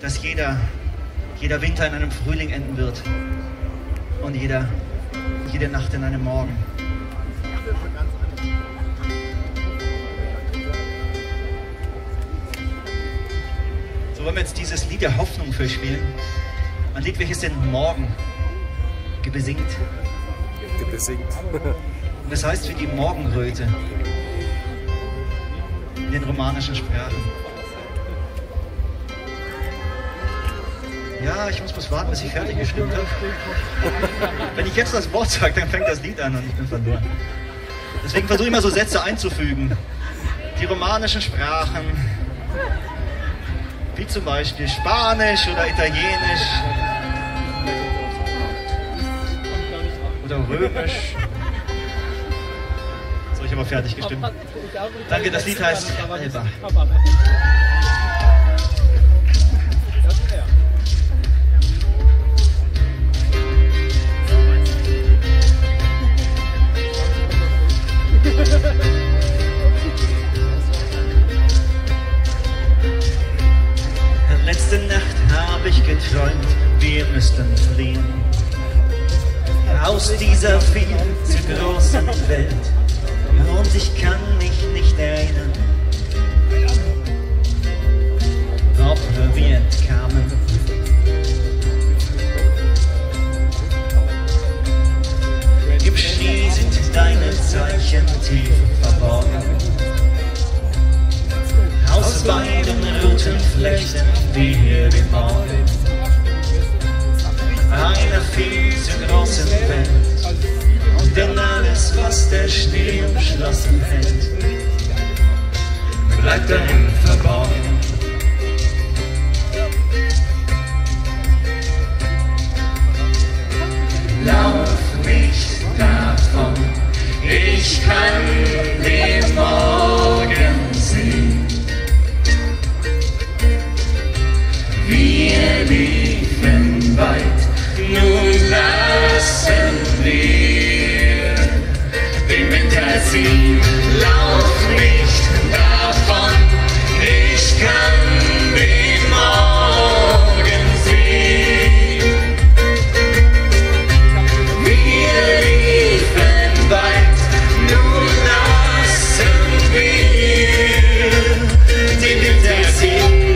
dass jeder Winter in einem Frühling enden wird und jede Nacht in einem Morgen. So wollen wir jetzt dieses Lied der Hoffnung vorspielen. Ein Lied, welches den Morgen besingt. Und das heißt wie die Morgenröte in den romanischen Sprachen. Ja, ich muss bloß warten, bis ich fertig gestimmt habe. Wenn ich jetzt das Wort sage, dann fängt das Lied an und ich bin verloren. Deswegen versuche ich mal so Sätze einzufügen. Die romanischen Sprachen, wie zum Beispiel Spanisch oder Italienisch oder Römisch. So, ich habe fertig gestimmt. Danke, das Lied heißt Alba. Letzte Nacht habe ich geträumt, wir müssten fliehen aus dieser viel zu großen Welt. Und ich kann mich nicht erinnern, ob wir entkamen. Im Schnee sind deine Zeichen tief verborgen. Aus beiden roten Flechten wie hier den Morgen. Einer viel zu großen Welt, denn alles, was der Schnee umschlossen hält, bleibt darin verborgen. Lauf nicht davon, ich kann den Morgen sehen. Wir liefen weit, nun lassen wir den Winter ziehen. Lauf nicht davon, ich kann den Morgen sehen. Wir liefen weit, nun lassen wir den Winter ziehen.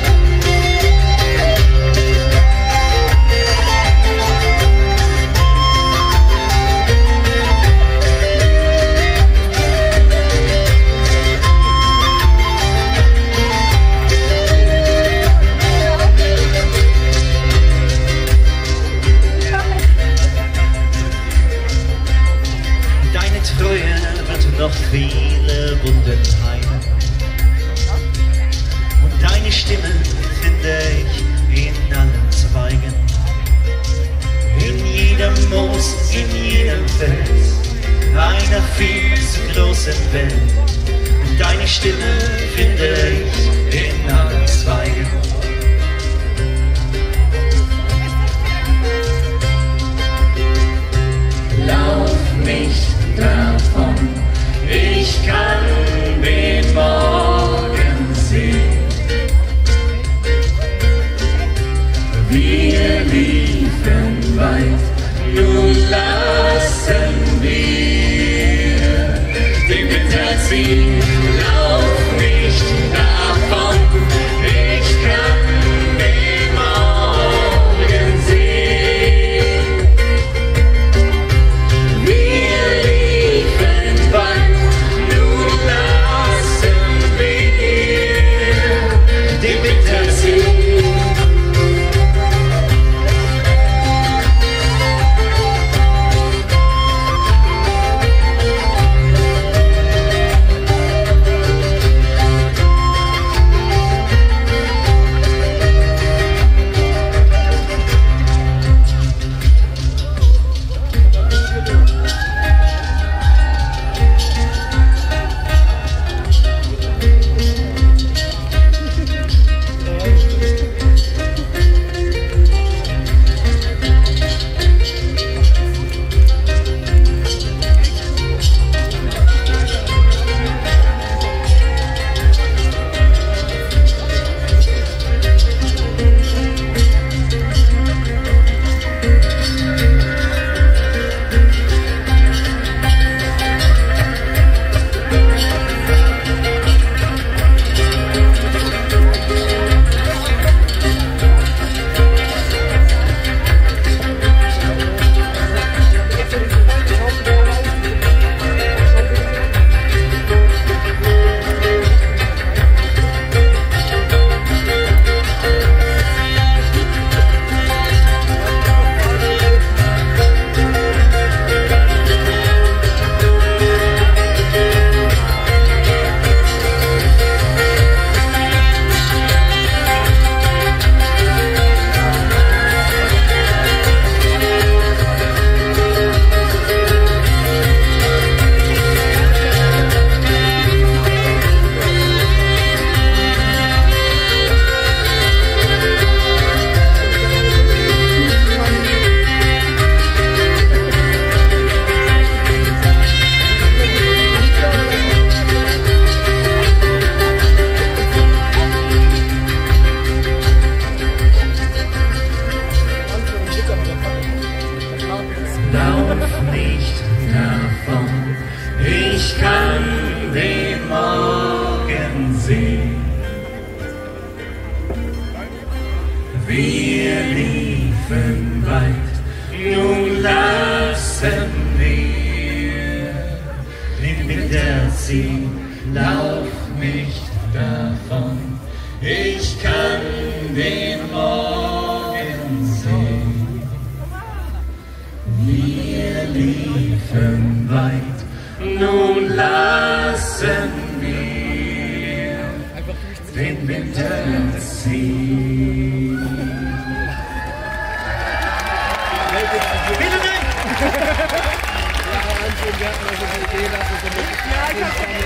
Noch viele Wunden heilen. Und deine Stimme finde ich in allen Zweigen, in jedem Moos, in jedem Fels, einer viel zu großen Welt. Und deine Stimme finde ich in allen Zweigen. Lauf nicht davon, ich kann den Morgen sehen. Wir liefen weit, nun lassen wir den Winter ziehen. Lauf nicht davon, ich kann den Morgen sehen. Wir liefen weit, nun lassen wir den Winter ziehen. Wir liefen weit, nun lassen wir den Winter ziehen, lauf nicht davon, ich kann den Morgen sehen. Wir liefen weit, nun lassen wir den Winter ziehen. Vielen Dank!